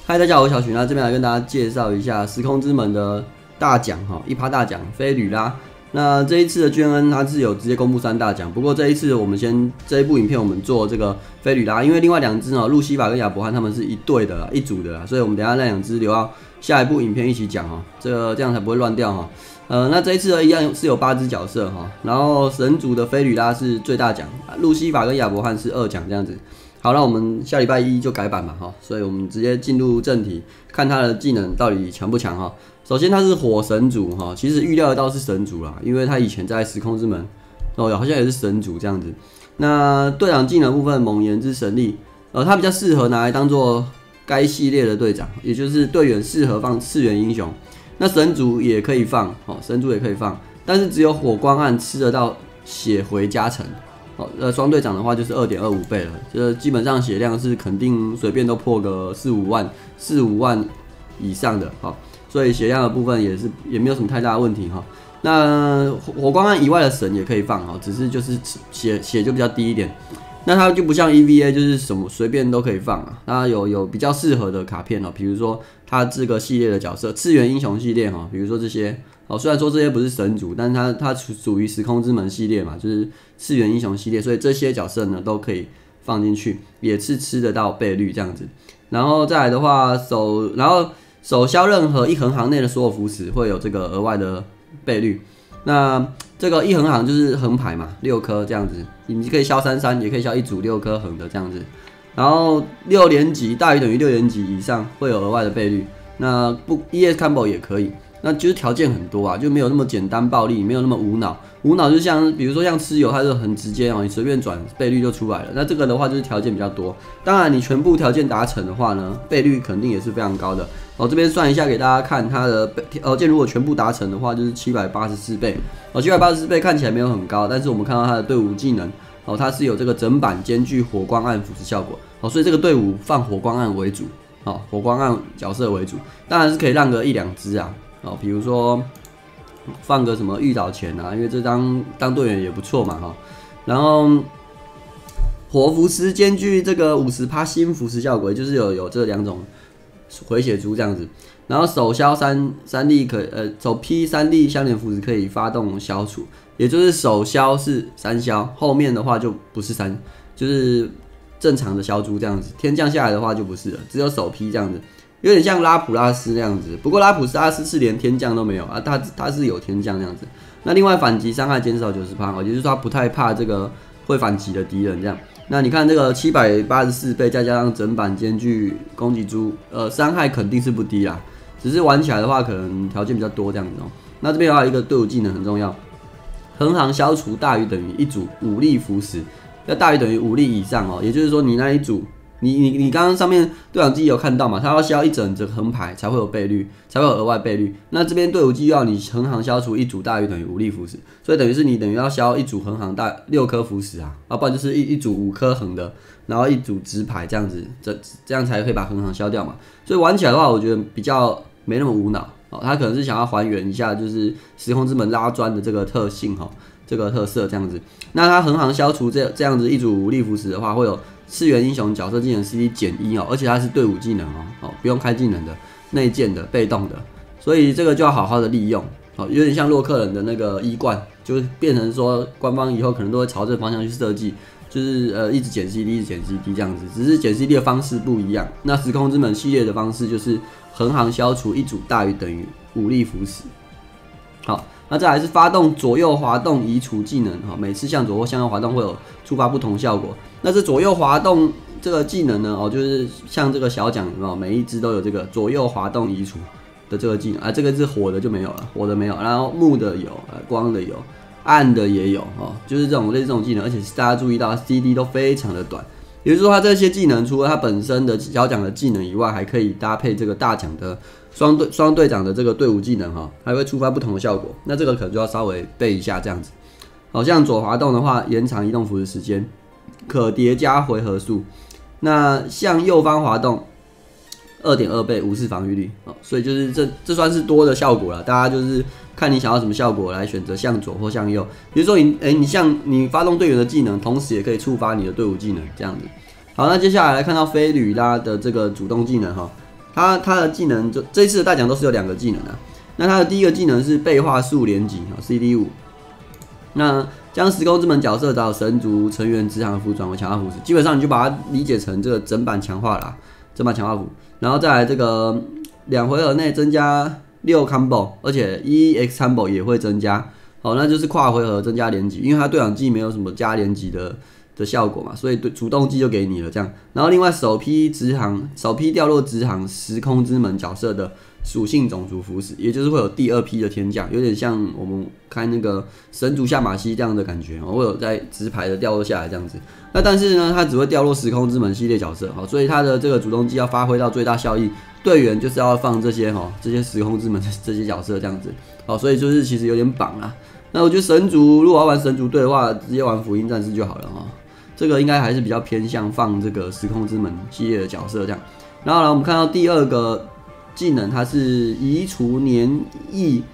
嗨，大家好，我是小许。那这边来跟大家介绍一下时空之门的大奖哈，1趴大奖菲吕拉。那这一次的捐恩它是有直接公布3大奖，不过这一次我们这一部影片我们做这个菲吕拉，因为另外2只路西法跟亚伯汉他们是一对的啦，一组的啦，所以我们等一下那2只留到下一部影片一起讲哈，这样才不会乱掉哈。那这一次呢一样是有8只角色哈，然后神族的菲吕拉是最大奖，路西法跟亚伯汉是2奖这样子。好，那我们下礼拜1就改版嘛哈，所以我们直接进入正题，看他的技能到底强不强哈。首先他是火神族哈，其实预料得到是神族啦，因为他以前在时空之门好像也是神族这样子。那队长技能部分猛炎之神力，他比较适合拿来当做该系列的队长，也就是队员适合放次元英雄。那神族也可以放，神族也可以放，但是只有火光暗吃得到血回加成。双队长的话就是 2.25 倍了，这基本上血量是肯定随便都破个4、5万以上的，所以血量的部分也没有什么太大的问题哈。那火光暗以外的神也可以放只是就是血就比较低一点。那它就不像 EVA 就是什么随便都可以放啊，那有比较适合的卡片比如说它这个系列的角色次元英雄系列比如说这些虽然说这些不是神族，但是它属于时空之门系列嘛，就是次元英雄系列，所以这些角色呢都可以放进去，也是吃得到倍率这样子。然后再来的话手消任何一横行内的所有符石会有这个额外的倍率。那这个一横行就是横牌嘛，6颗这样子，你可以消33，也可以消一组6颗横的这样子。然后6连击大于等于6连击以上会有额外的倍率。那不 ES combo 也可以。那就是条件很多就没有那么简单暴力，没有那么无脑。无脑就像比如说像蚩尤，它就很直接你随便转倍率就出来了。那这个的话就是条件比较多。当然你全部条件达成的话呢，倍率肯定也是非常高的。这边算一下给大家看，它的条件如果全部达成的话，就是784倍。784倍看起来没有很高，但是我们看到它的队伍技能它是有这个整版兼具火光暗腐蚀效果所以这个队伍放火光暗为主火光暗角色为主，当然是可以让个1、2只比如说放个什么玉岛前因为这当队员也不错嘛然后火符石兼具这个50%新腐蚀效果，就是有这2种回血珠这样子。然后手消3粒手劈3粒相连符石可以发动消除，也就是手消是3消，后面的话就不是3，就是正常的消珠这样子。天降下来的话就不是了，只有手劈这样子。有点像拉普拉斯那样子，不过拉普拉斯是连天降都没有他是有天降这样子。那另外反击伤害减少 90%， 也就是说他不太怕这个会反击的敌人这样。那你看这个784倍，再加上整版兼具攻击珠，伤害肯定是不低啦，只是玩起来的话可能条件比较多这样子那这边还有一个队伍技能很重要，横行消除大于等于一组武力符石，要大于等于5粒以上也就是说你那一组。你刚刚上面队长记忆有看到嘛？他要消一整个横牌才会有倍率，才会有额外倍率。那这边队伍记忆要你横行消除一组大于等于5粒符石，所以等于是你等于要消一组横行6颗符石不然就是一组5颗横的，然后一组直牌这样子，这样才可以把横行消掉嘛。所以玩起来的话，我觉得比较没那么无脑他可能是想要还原一下就是时空之门拉砖的这个特性这个特色这样子。那他横行消除这样子一组5粒符石的话，会有次元英雄角色技能 CD 减1而且它是队伍技能不用开技能的，内建的，被动的，所以这个就要好好的利用有点像洛克人的那个衣冠，就是变成说官方以后可能都会朝这个方向去设计，就是一直减 CD 一直减 CD 这样子，只是减 CD 的方式不一样。那时空之门系列的方式就是横行消除一组大于等于5粒符石。好，那再来是发动左右滑动移除技能每次向左或向右滑动会有触发不同效果。那这左右滑动这个技能呢就是像这个小奖每一只都有这个左右滑动移除的这个技能这个是火的就没有了，火的没有，然后木的有，光的有，暗的也有就是这种类似这种技能，而且大家注意到 CD 都非常的短，也就是说它这些技能除了它本身的小奖的技能以外，还可以搭配这个大奖的双队长的这个队伍技能还会触发不同的效果。那这个可能就要稍微背一下这样子。像左滑动的话，延长移动符的时间，可叠加回合数。那向右方滑动2.2倍无视防御率所以就是这算是多的效果了。大家就是看你想要什么效果来选择向左或向右。比如说你发动队员的技能，同时也可以触发你的队伍技能这样子。好，那接下来看到菲吕拉的这个主动技能他的技能这一次的大奖都是有2个技能啊。那他的第一个技能是倍化速连击CD5，那将时空之门角色找神族成员职场服转为强化符使，基本上你就把它理解成这个整版强化啦，整版强化符，然后再来这个2回合内增加6 combo， 而且 EX combo 也会增加，好，那就是跨回合增加连击，因为它对讲技没有什么加连击的效果嘛，所以主动技就给你了这样。然后另外首批掉落直航时空之门角色的属性种族符使，也就是会有第2批的天降，有点像我们开那个神族下马西这样的感觉，会有在直排的掉落下来这样子。那但是呢，它只会掉落时空之门系列角色，所以它的这个主动技要发挥到最大效益，队员就是要放这些时空之门这些角色这样子，所以就是其实有点绑啦。那我觉得神族如果要玩神族队的话，直接玩福音战士就好了这个应该还是比较偏向放这个时空之门系列的角色这样。然后呢，我们看到第2个技能，它是移除粘液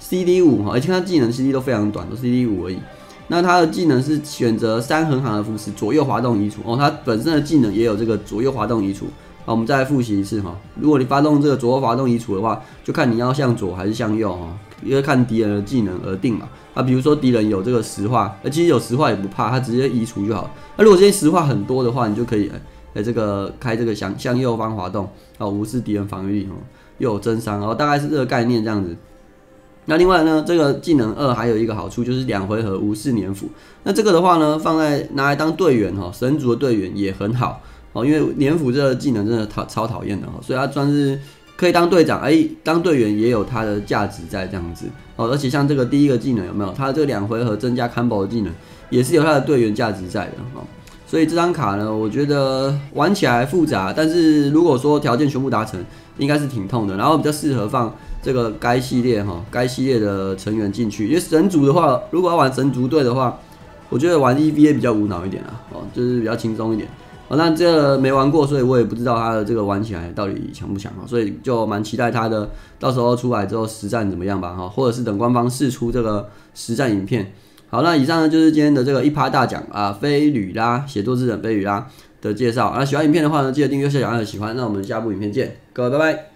CD5 而且它技能 CD 都非常短，都 CD5 而已。那它的技能是选择3横行的符使左右滑动移除它本身的技能也有这个左右滑动移除。好，我们再来复习一次如果你发动这个左右滑动移除的话，就看你要向左还是向右因为看敌人的技能而定嘛。比如说敌人有这个石化，其实有石化也不怕，他直接移除就好。那如果这些石化很多的话，你就可以这个开这个向右方滑动，无视敌人防御力又有增伤，大概是这个概念这样子。那另外呢，这个技能2还有一个好处就是2回合无视黏腐。那这个的话呢，拿来当队员神族的队员也很好因为黏腐这个技能真的超讨厌的所以它算是可以当队长，当队员也有它的价值在这样子而且像这个第1个技能有没有？它这个2回合增加 combo 的技能也是有它的队员价值在的所以这张卡呢，我觉得玩起来复杂，但是如果说条件全部达成，应该是挺痛的。然后比较适合放这个该系列的成员进去，因为神族的话，如果要玩神族队的话，我觉得玩 EVA 比较无脑一点就是比较轻松一点。那这个没玩过，所以我也不知道它的这个玩起来到底强不强所以就蛮期待它的到时候出来之后实战怎么样吧或者是等官方释出这个实战影片。好，那以上呢就是今天的这个1趴大奖菲吕拉写作之人菲吕拉的介绍喜欢影片的话呢，记得订阅、分享、喜欢。那我们下部影片见，各位拜拜。